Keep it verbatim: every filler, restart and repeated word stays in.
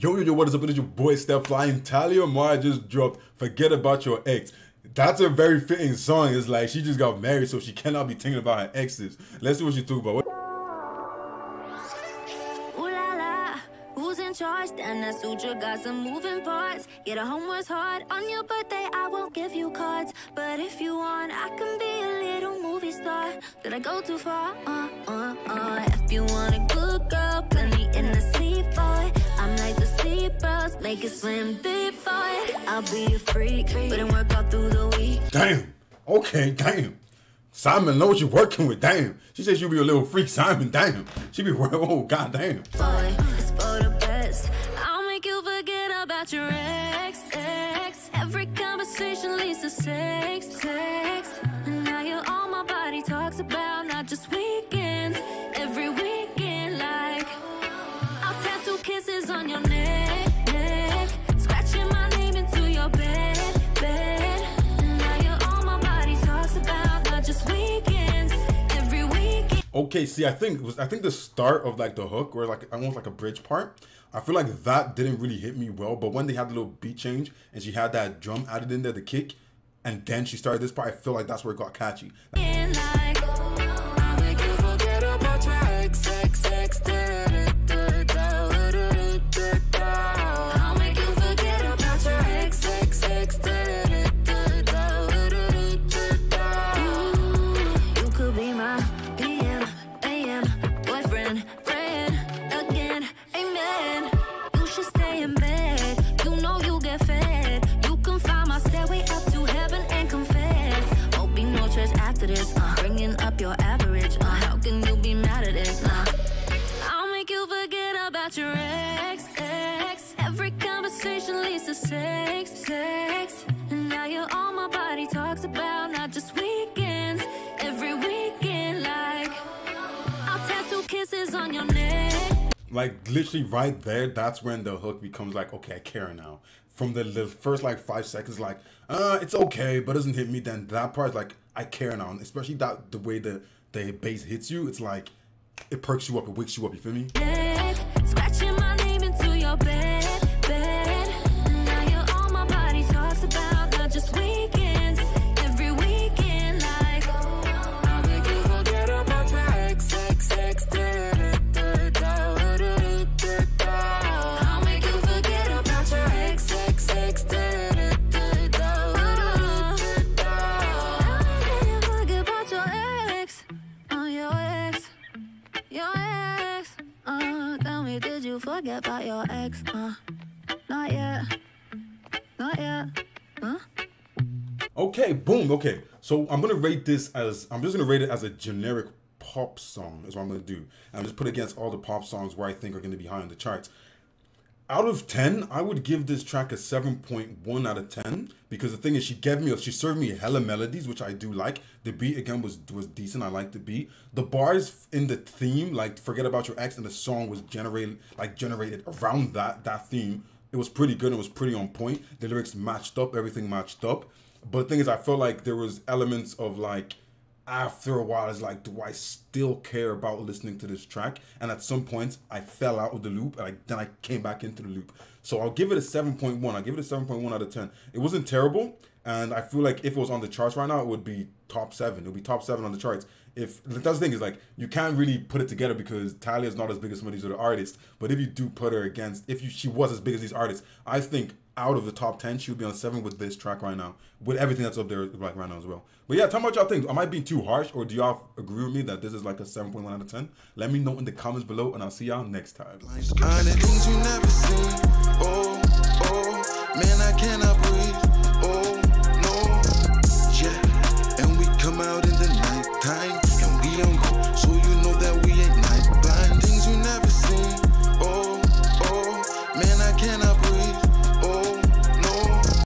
Yo, yo, yo, what is up? It is your boy Steph Flying. Talia Mara just dropped Forget About Your Ex. That's a very fitting song. It's like she just got married, so she cannot be thinking about her exes. Let's see what she talk about. What Ooh la la, who's in charge? Then that suture got some moving parts. Get a homework's hard. On your birthday, I won't give you cards. But if you want, I can be a little movie star. Did I go too far? Uh, uh, uh. If you want a good girl, plenty in the sea boy. I'm like the sea bros, make it swim deep boy. I'll be a freak, but then work out through the week. Damn. Okay, damn. Simon knows you're working with. Damn. She said she'll be a little freak. Simon, damn. She be working. Oh, god damn. Boy, it's for the best. I'll make you forget about your ex, ex. Every conversation leads to sex, sex. And now you're all my body talks about, not just weekends. Every weekend, like I'll tattoo kisses on your neck, neck. Scratching my name into your bed, bed. And now you're all my body talks about, not just weekends. Every weekend. Okay, see, I think it was I think the start of like the hook, or like almost like a bridge part, I feel like that didn't really hit me well. But when they had the little beat change and she had that drum added in there, the kick, and then she started this part, I feel like that's where it got catchy. Like, I'll make you forget about your ex, ex, ex. I'll make you forget about your ex, ex, ex. You could be my P M, A M, boyfriend, friend, again, amen. You should stay in bed, you know you get fed. You can find my stairway up to heaven and confess. Won't be no church after this, uh, bringing up your average. Uh, how can you be mad at it? Uh, I'll make you forget about your ex, ex. Every conversation leads to sex, sex. And now you're all my body talks about, not just weekends. Every weekend, like I'll tattoo kisses on your neck. Like literally right there, that's when the hook becomes like, okay, I care now. From the, the first like five seconds, like, uh, it's okay, but doesn't hit me. Then that part, like, I care now. And especially that the way the the bass hits you, it's like it perks you up, it wakes you up. You feel me? Neck, scratching my name into your bed, bed. And now you're all my body talks about, not just weekends. Every weekend, like I'll make you forget about your ex, ex, ex. I'll make you forget about your ex, ex, ex. Forget about your ex, uh, not yet, not yet, huh? Okay, boom. Okay, so I'm gonna rate this as I'm just gonna rate it as a generic pop song. Is what I'm gonna do. And I'm just put it against all the pop songs where I think are gonna be high on the charts. Out of ten, I would give this track a seven point one out of ten, because the thing is, she gave me, she served me hella melodies, which I do like. The beat again was was decent. I like the beat. The bars in the theme, like Forget About Your Ex, and the song was generated like generated around that that theme. It was pretty good. It was pretty on point. The lyrics matched up. Everything matched up. But the thing is, I felt like there was elements of like, after a while, it's like, do I still care about listening to this track? And at some points, I fell out of the loop, and I, then I came back into the loop. So I'll give it a seven point one. I'll give it a seven point one out of ten. It wasn't terrible, and I feel like if it was on the charts right now, it would be top seven. It would be top seven on the charts. If that's the thing is, like, you can't really put it together because Talia is not as big as some of these other artists. But if you do put her against, if you, she was as big as these artists, I think out of the top ten, she would be on seven with this track right now, with everything that's up there like right now as well. But yeah, tell me what y'all think. Am I being too harsh, or do y'all agree with me that this is like a seven point one out of ten? Let me know in the comments below, and I'll see y'all next time. Like, things you never seen. Oh.